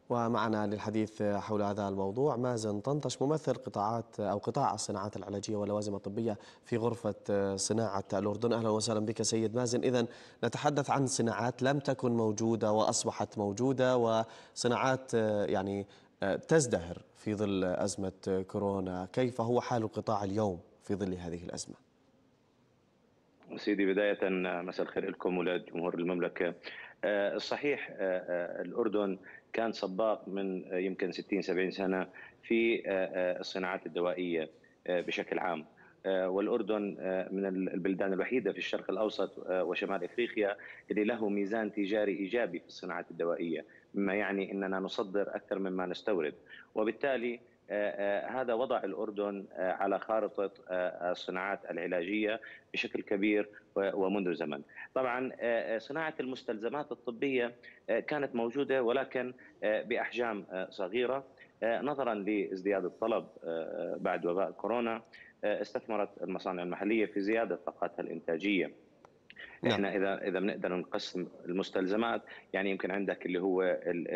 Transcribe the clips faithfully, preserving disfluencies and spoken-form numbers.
ومعنا للحديث حول هذا الموضوع مازن طنطش، ممثل قطاعات أو قطاع الصناعات العلاجية واللوازم الطبية في غرفة صناعة الأردن. أهلا وسهلا بك سيد مازن. إذن نتحدث عن صناعات لم تكن موجودة وأصبحت موجودة، وصناعات يعني تزدهر في ظل أزمة كورونا. كيف هو حال القطاع اليوم في ظل هذه الأزمة؟ سيدي، بداية مساء الخير لكم ولجمهور المملكة. الصحيح الأردن كان سباق من يمكن ستين سبعين سنة في الصناعات الدوائية بشكل عام، والأردن من البلدان الوحيدة في الشرق الأوسط وشمال إفريقيا اللي له ميزان تجاري إيجابي في الصناعات الدوائية، مما يعني أننا نصدر أكثر مما نستورد، وبالتالي هذا وضع الأردن على خارطة الصناعات العلاجية بشكل كبير ومنذ زمن. طبعا صناعة المستلزمات الطبية كانت موجودة ولكن بأحجام صغيرة، نظرا لازدياد الطلب بعد وباء كورونا استثمرت المصانع المحلية في زيادة طاقتها الإنتاجية. نعم. احنا اذا اذا بنقدر نقسم المستلزمات، يعني يمكن عندك اللي هو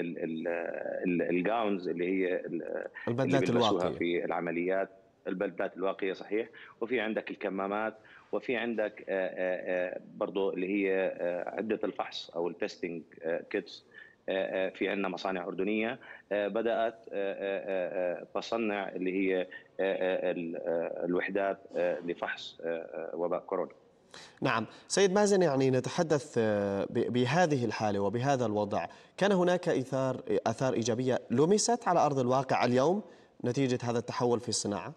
الجاونز اللي هي اللي البدلات بيلبسوها الواقية. في العمليات، البلدات الواقيه صحيح، وفي عندك الكمامات، وفي عندك برضه اللي هي عده الفحص او التستنج كيتس. في عندنا مصانع أردنية بدأت تصنع اللي هي الوحدات لفحص وباء كورونا. نعم سيد مازن، يعني نتحدث بهذه الحالة وبهذا الوضع، كان هناك إثار آثار إيجابية لمست على أرض الواقع اليوم نتيجة هذا التحول في الصناعة؟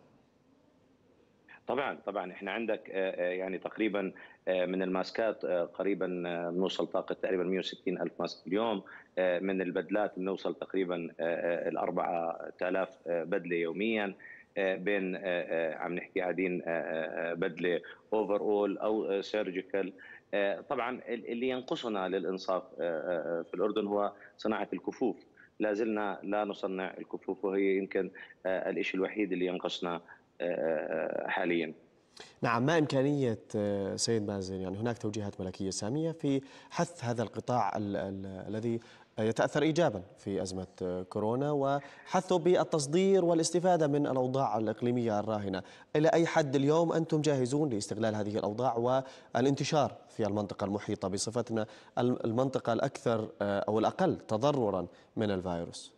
طبعا طبعا احنا عندك يعني تقريبا من الماسكات قريبا بنوصل طاقه تقريبا مئة وستين الف ماسك اليوم، من البدلات بنوصل تقريبا ال أربعة آلاف بدله يوميا، بين عم نحكي قاعدين بدله اوفر اول او سيرجيكال. طبعا اللي ينقصنا للانصاف في الاردن هو صناعه الكفوف، لا زلنا لا نصنع الكفوف، وهي يمكن الشيء الوحيد اللي ينقصنا حاليا. نعم، ما إمكانية سيد مازن، يعني هناك توجيهات ملكية سامية في حث هذا القطاع ال ال الذي يتأثر إيجابا في أزمة كورونا، وحثه بالتصدير والاستفادة من الأوضاع الإقليمية الراهنة. إلى أي حد اليوم أنتم جاهزون لاستغلال هذه الأوضاع والانتشار في المنطقة المحيطة بصفتنا المنطقة الأكثر أو الأقل تضررا من الفيروس؟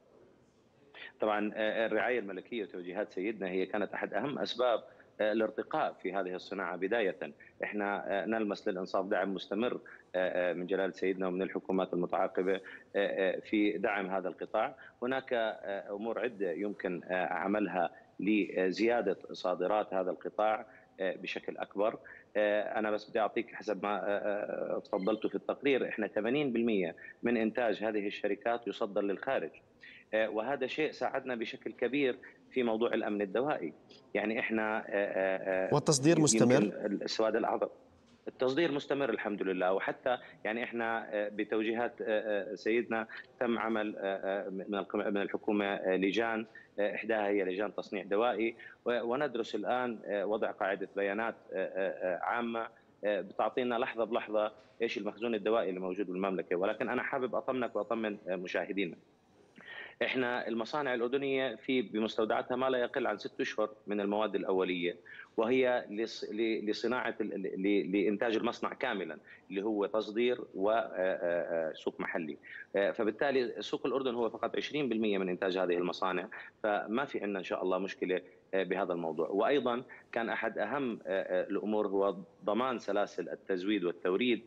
طبعا الرعاية الملكية وتوجيهات سيدنا هي كانت أحد أهم أسباب الارتقاء في هذه الصناعة. بداية احنا نلمس للإنصاف دعم مستمر من جلالة سيدنا ومن الحكومات المتعاقبة في دعم هذا القطاع. هناك أمور عدة يمكن عملها لزيادة صادرات هذا القطاع بشكل أكبر. أنا بس بدي أعطيك حسب ما تفضلت في التقرير، احنا ثمانين بالمئة من إنتاج هذه الشركات يصدر للخارج، وهذا شيء ساعدنا بشكل كبير في موضوع الأمن الدوائي. يعني احنا والتصدير مستمر؟ يمكن السواد الأعظم التصدير مستمر الحمد لله، وحتى يعني احنا بتوجيهات سيدنا تم عمل من الحكومة لجان، إحداها هي لجان تصنيع دوائي، وندرس الآن وضع قاعدة بيانات عامة بتعطينا لحظة بلحظة ايش المخزون الدوائي اللي موجود بالمملكة. ولكن أنا حابب أطمنك وأطمن مشاهدينا، احنا المصانع الاردنيه في بمستودعاتها ما لا يقل عن ست اشهر من المواد الاوليه، وهي لصناعه لانتاج المصنع كاملا اللي هو تصدير وسوق محلي. فبالتالي سوق الاردن هو فقط عشرين بالمئة من انتاج هذه المصانع، فما في عندنا ان شاء الله مشكله بهذا الموضوع. وايضا كان احد اهم الامور هو ضمان سلاسل التزويد والتوريد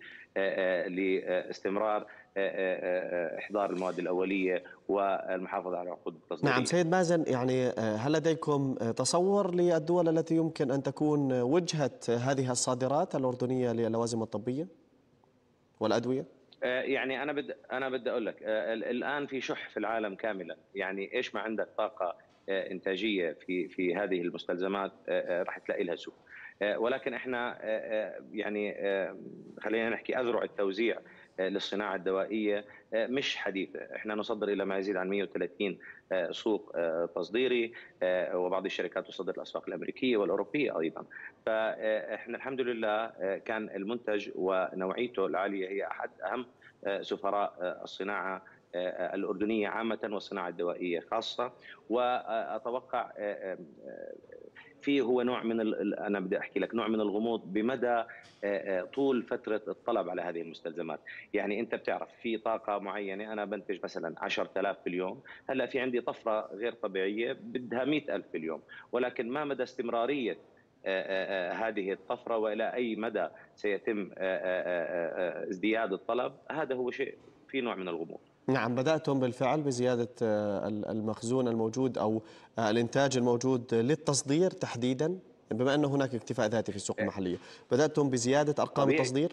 لاستمرار احضار المواد الاوليه والمحافظه على العقود التصديريه. نعم سيد مازن، يعني هل لديكم تصور للدول التي يمكن ان تكون وجهه هذه الصادرات الاردنيه للوازم الطبيه والادويه؟ يعني انا بدي انا بدي اقول لك الان في شح في العالم كاملا، يعني ايش ما عندك طاقه انتاجيه في في هذه المستلزمات راح تلاقي لها سوق. ولكن احنا يعني خلينا نحكي اذرع التوزيع للصناعه الدوائيه مش حديثه، احنا نصدر الى ما يزيد عن مئة وثلاثين سوق تصديري، وبعض الشركات تصدر الاسواق الامريكيه والاوروبيه ايضا. فاحنا الحمد لله كان المنتج ونوعيته العاليه هي احد اهم سفراء الصناعه الأردنية عامة والصناعة الدوائية خاصة. وأتوقع في هو نوع من انا بدي احكي لك نوع من الغموض بمدى طول فتره الطلب على هذه المستلزمات. يعني انت بتعرف في طاقه معينه انا بنتج مثلا عشرة آلاف في اليوم، هلا في عندي طفره غير طبيعيه بدها مئة ألف في اليوم، ولكن ما مدى استمراريه هذه الطفره والى اي مدى سيتم ازدياد الطلب، هذا هو شيء في نوع من الغموض. نعم، بدأتم بالفعل بزيادة المخزون الموجود أو الإنتاج الموجود للتصدير تحديدا، بما أن هناك اكتفاء ذاتي في السوق المحلية، بدأتم بزيادة أرقام طبيعي. التصدير؟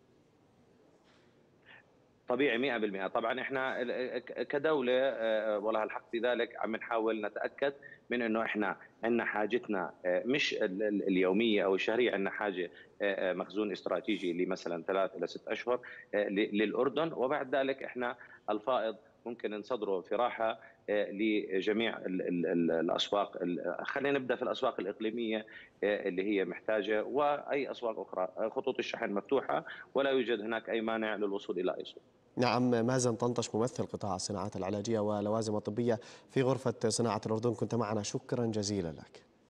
طبيعي مئة بالمئة. طبعا احنا كدولة والله الحق في ذلك عم نحاول نتأكد من انه احنا عندنا حاجتنا مش اليومية او الشهرية، عندنا حاجة مخزون استراتيجي لمثلا ثلاث الى ست اشهر للأردن، وبعد ذلك احنا الفائض ممكن نصدره في راحة لجميع الاسواق. خلينا نبدا في الاسواق الاقليميه اللي هي محتاجه، واي اسواق اخرى خطوط الشحن مفتوحه ولا يوجد هناك اي مانع للوصول الى اي سوق. نعم، مازن طنطش ممثل قطاع الصناعات العلاجيه واللوازم الطبيه في غرفه صناعه الاردن، كنت معنا، شكرا جزيلا لك.